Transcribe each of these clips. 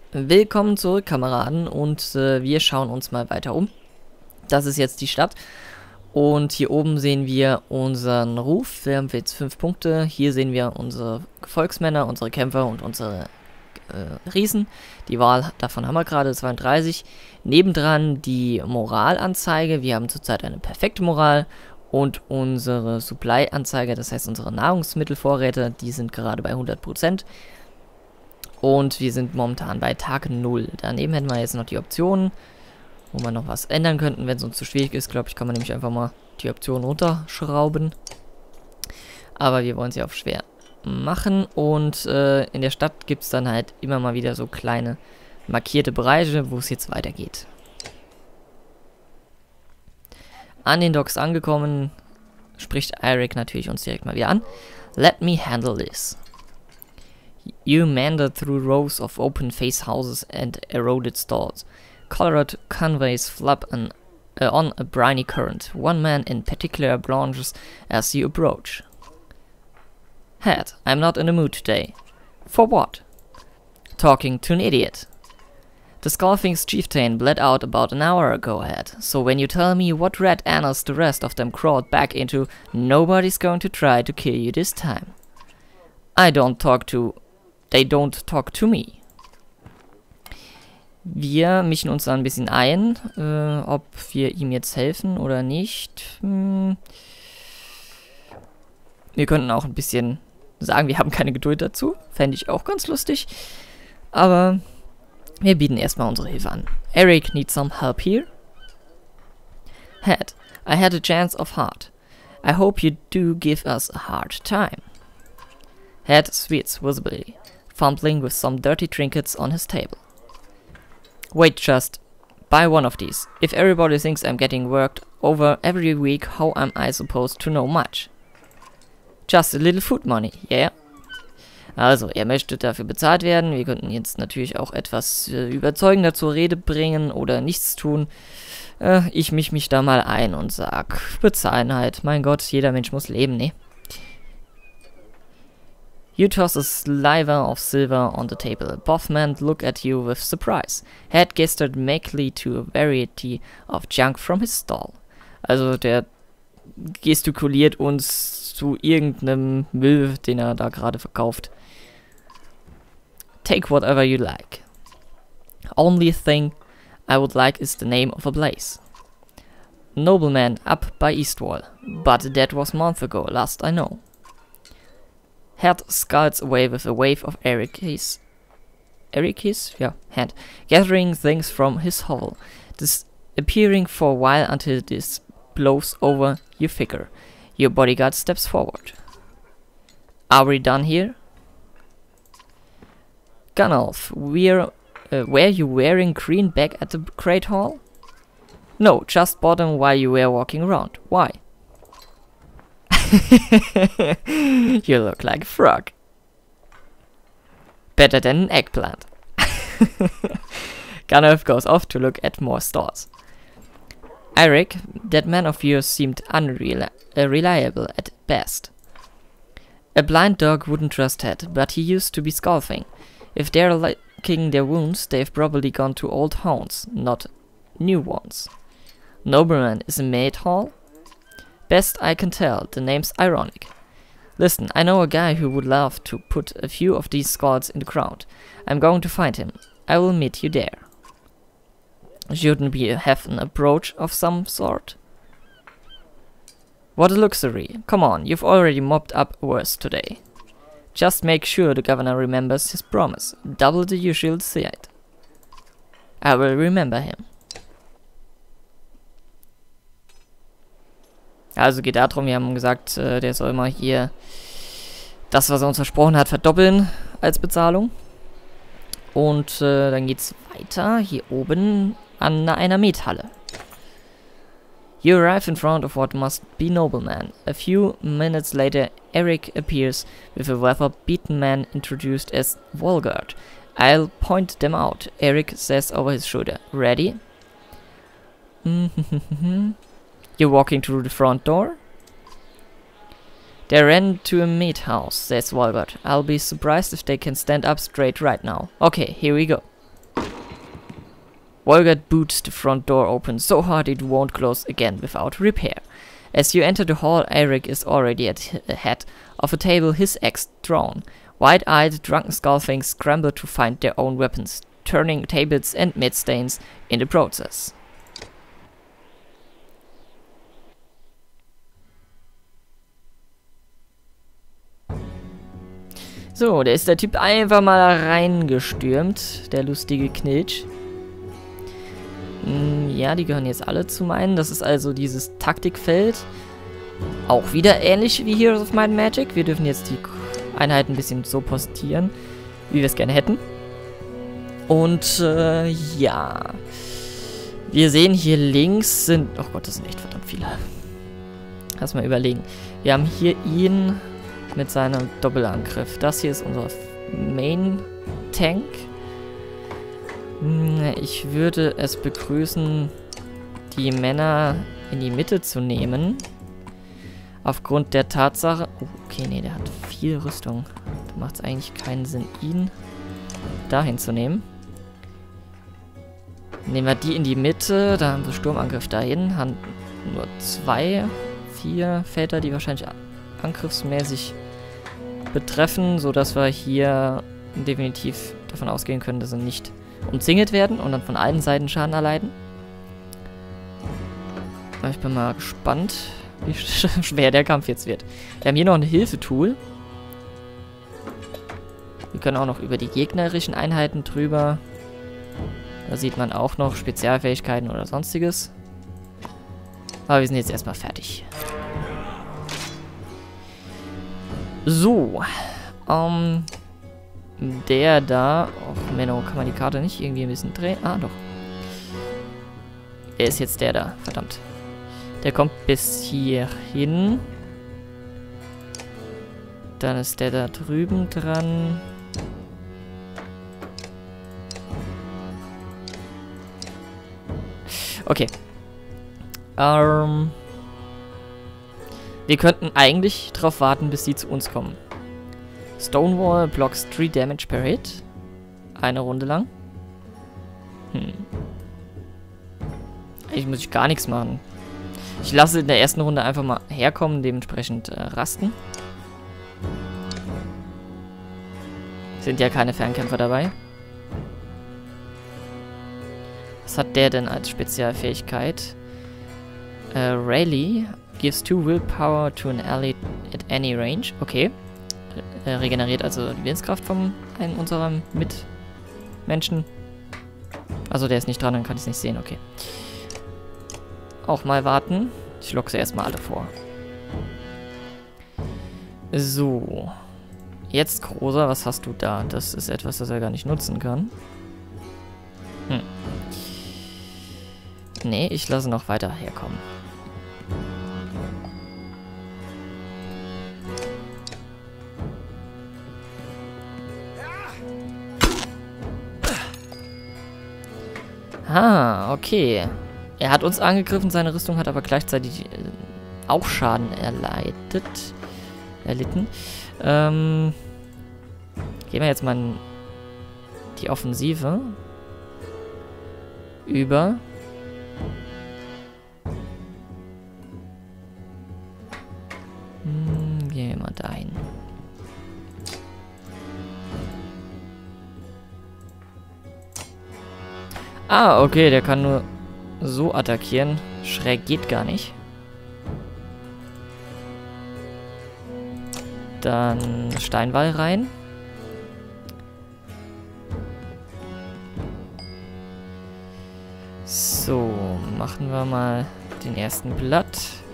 Willkommen zurück, Kameraden, und wir schauen uns mal weiter um. Das ist jetzt die Stadt und hier oben sehen wir unseren Ruf. Wir haben jetzt 5 Punkte. Hier sehen wir unsere Volksmänner, unsere Kämpfer und unsere Riesen. Die Wahl davon haben wir gerade 32. Nebendran die Moralanzeige. Wir haben zurzeit eine perfekte Moral. Und unsere Supply-Anzeige, das heißt unsere Nahrungsmittelvorräte, die sind gerade bei 100%. Und wir sind momentan bei Tag 0. Daneben hätten wir jetzt noch die Optionen, wo wir noch was ändern könnten. Wenn es uns zu schwierig ist, glaube ich, kann man nämlich einfach mal die Optionen runterschrauben. Aber wir wollen es ja auf schwer machen. Und in der Stadt gibt es dann halt immer mal wieder so kleine markierte Bereiche, wo es jetzt weitergeht. An den Docks angekommen, spricht Eric natürlich uns direkt mal wieder an. Let me handle this. You meander through rows of open-face houses and eroded stalls. Colored conveys flap on a briny current. One man in particular blanches as you approach. Head, I'm not in the mood today. For what? Talking to an idiot. The Skullfing's chieftain bled out about an hour ago, Head. So when you tell me what red annas the rest of them crawled back into, nobody's going to try to kill you this time. They don't talk to me. Wir mischen uns da ein bisschen ein, ob wir ihm jetzt helfen oder nicht. Wir könnten auch ein bisschen sagen, wir haben keine Geduld dazu. Fände ich auch ganz lustig. Aber wir bieten erstmal unsere Hilfe an. Eric needs some help here. Head, I had a chance of heart. I hope you do give us a hard time. Head sweats visibly, fumbling with some dirty trinkets on his table. Wait, just buy one of these. If everybody thinks I'm getting worked over every week, how am I supposed to know much? Just a little food money, yeah? Also, er möchte dafür bezahlt werden. Wir könnten jetzt natürlich auch etwas überzeugender zur Rede bringen oder nichts tun. Ich misch mich da mal ein und sag, bezahlen halt. Mein Gott, jeder Mensch muss leben, ne? You toss a sliver of silver on the table. Both men look at you with surprise. Head gestured meekly to a variety of junk from his stall. Also der gestikuliert uns zu irgendeinem Müll, den er da gerade verkauft. Take whatever you like. Only thing I would like is the name of a place. Nobleman up by Eastwall, but that was months ago, last I know. Head skulls away with a wave of Eric's hand, gathering things from his hovel, disappearing for a while until this blows over, you figure. Your bodyguard steps forward. Are we done here? Gunolf, were you wearing green back at the Great Hall? No, just bought them while you were walking around. Why? You look like a frog. Better than an eggplant. Gunolf goes off to look at more stores. Eric, that man of yours seemed unreliable at best. A blind dog wouldn't trust Head, but he used to be Skullfing. If they're licking their wounds, they've probably gone to old haunts, not new ones. Nobleman is a maid hall? Best I can tell, the name's ironic. Listen, I know a guy who would love to put a few of these skulls in the ground. I'm going to find him. I will meet you there. Shouldn't we have an approach of some sort? What a luxury. Come on, you've already mopped up worse today. Just make sure the governor remembers his promise. Double the usual sight. I will remember him. Also geht darum, wir haben gesagt, der soll mal hier das, was er uns versprochen hat, verdoppeln als Bezahlung. Und dann geht's weiter hier oben an einer Methalle. You arrive in front of what must be Nobleman. A few minutes later, Eric appears with a weather-beaten man introduced as Volgard. I'll point them out, Eric says over his shoulder. Ready? You're walking through the front door? They ran to a meat house, says Volgard. I'll be surprised if they can stand up straight right now. Okay, here we go. Volgard boots the front door open so hard it won't close again without repair. As you enter the hall, Eric is already at the head of a table, his axe drawn. Wide-eyed, drunken skullthings scramble to find their own weapons, turning tables and midstains in the process. So, da ist der Typ einfach mal reingestürmt, der lustige Knilch. Ja, die gehören jetzt alle zu meinen. Das ist also dieses Taktikfeld. Auch wieder ähnlich wie Heroes of Might and Magic. Wir dürfen jetzt die Einheiten ein bisschen so postieren, wie wir es gerne hätten. Und, ja. Wir sehen hier links sind... Oh Gott, das sind echt verdammt viele. Lass mal überlegen. Wir haben hier ihn mit seinem Doppelangriff. Das hier ist unser Main-Tank. Ich würde es begrüßen, die Männer in die Mitte zu nehmen. Aufgrund der Tatsache... Oh, okay, nee, der hat viel Rüstung. Da macht es eigentlich keinen Sinn, ihn dahin zu nehmen. Nehmen wir die in die Mitte. Da haben wir Sturmangriff dahin. Haben nur 4 Felder, die wahrscheinlich angriffsmäßig betreffen, sodass wir hier definitiv davon ausgehen können, dass sie nicht umzingelt werden und dann von allen Seiten Schaden erleiden. Ich bin mal gespannt, wie schwer der Kampf jetzt wird. Wir haben hier noch ein Hilfetool. Wir können auch noch über die gegnerischen Einheiten drüber. Da sieht man auch noch Spezialfähigkeiten oder sonstiges. Aber wir sind jetzt erstmal fertig. So. Der da... Och, Menno, kann man die Karte nicht irgendwie ein bisschen drehen? Ah, doch. Er ist jetzt der da. Verdammt. Der kommt bis hier hin. Dann ist der da drüben dran. Okay. Wir könnten eigentlich drauf warten, bis sie zu uns kommen. Stonewall blocks 3 Damage per Hit. Eine Runde lang. Eigentlich muss ich gar nichts machen. Ich lasse in der ersten Runde einfach mal herkommen, dementsprechend rasten. Sind ja keine Fernkämpfer dabei. Was hat der denn als Spezialfähigkeit? Rally gives 2 Willpower to an ally at any range. Okay. Regeneriert also die Willenskraft von einem unserer Mitmenschen. Also der ist nicht dran, dann kann ich es nicht sehen. Okay. Auch mal warten. Ich locke sie erstmal alle vor. So. Jetzt, Großer, was hast du da? Das ist etwas, das er gar nicht nutzen kann. Nee, ich lasse noch weiter herkommen. Ah, okay. Er hat uns angegriffen, seine Rüstung hat aber gleichzeitig auch Schaden erlitten. Gehen wir jetzt mal in die Offensive über. Gehen wir mal dahin. Ah, okay, der kann nur so attackieren. Schräg geht gar nicht. Dann Steinwall rein. So, machen wir mal den ersten Blatt.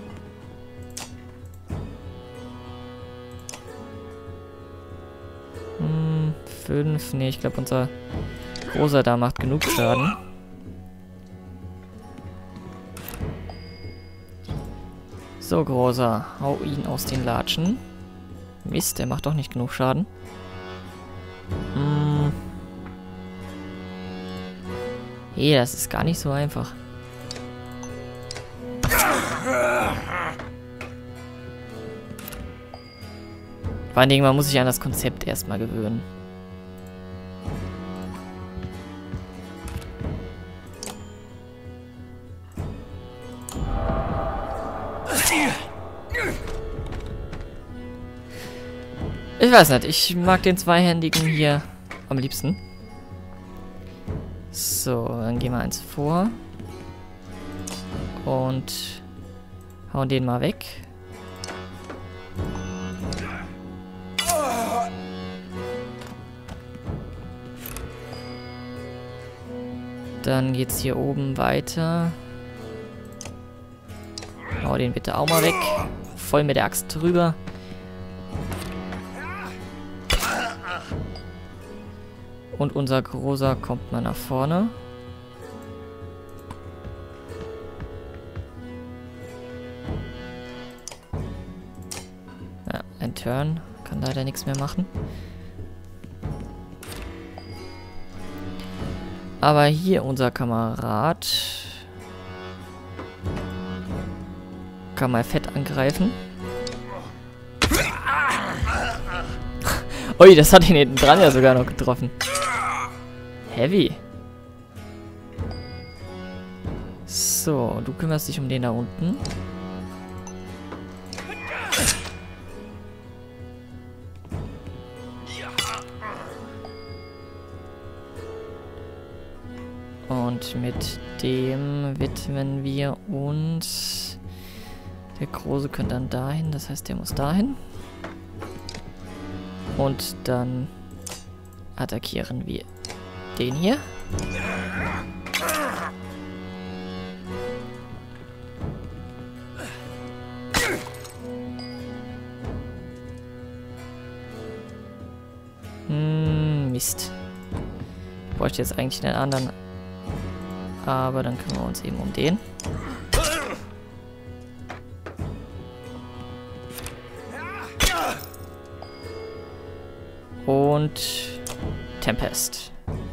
Fünf. Ne, ich glaube, unser Großer da macht genug Schaden. So, Großer, hau ihn aus den Latschen. Mist, der macht doch nicht genug Schaden. Hey, das ist gar nicht so einfach. Vor allen Dingen, man muss sich an das Konzept erstmal gewöhnen. Ich weiß nicht, ich mag den Zweihändigen hier am liebsten. So, dann gehen wir eins vor. Und hauen den mal weg. Dann geht's hier oben weiter. Hau den bitte auch mal weg. Voll mit der Axt drüber. Und unser Großer kommt mal nach vorne. Ja, ein Turn. Kann leider nichts mehr machen. Aber hier unser Kamerad kann mal fett angreifen. Ui, das hat ihn hinten dran ja sogar noch getroffen. Heavy. So, du kümmerst dich um den da unten. Und mit dem widmen wir uns. Der Große könnte dann dahin, das heißt, der muss dahin. Und dann attackieren wir den hier. Mist. Ich bräuchte jetzt eigentlich einen anderen. Aber dann kümmern wir uns eben um den. Und Tempest.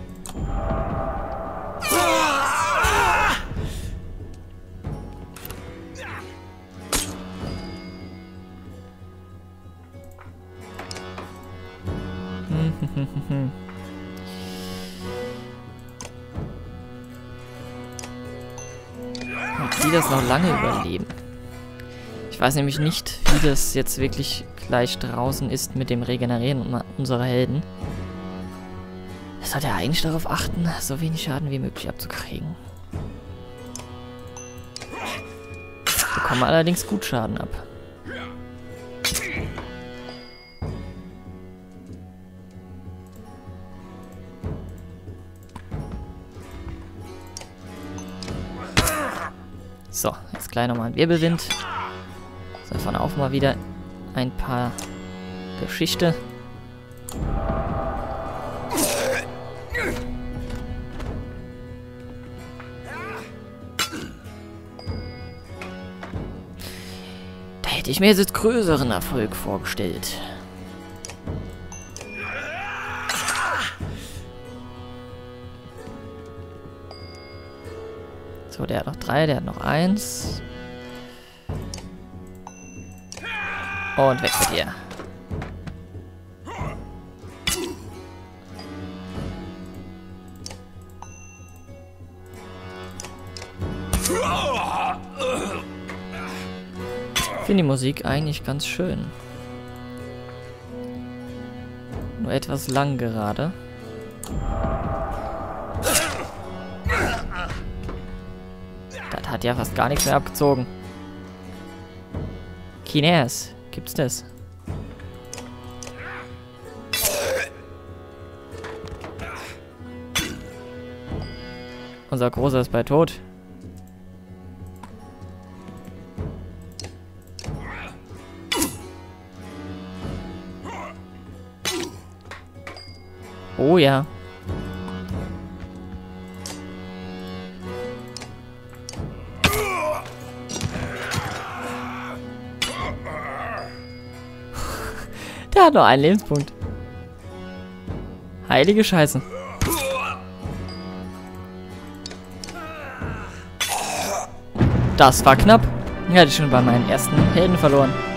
Ob die das noch lange überleben? Ich weiß nämlich nicht, wie das jetzt wirklich gleich draußen ist mit dem Regenerieren unserer Helden. Es sollte ja eigentlich darauf achten, so wenig Schaden wie möglich abzukriegen. Bekommen allerdings gut Schaden ab. So, jetzt gleich nochmal ein Wirbelwind. So, von auf mal wieder ein paar Geschichte. Da hätte ich mir jetzt größeren Erfolg vorgestellt. So, der hat noch 3, der hat noch 1. Und weg mit dir. Ich finde die Musik eigentlich ganz schön. Nur etwas lang gerade. Das hat ja fast gar nichts mehr abgezogen. Kines, gibt's das? Unser Großer ist bei tot. Oh ja. Der hat nur einen Lebenspunkt. Heilige Scheiße. Das war knapp. Ich hatte schon bei meinen ersten Helden verloren.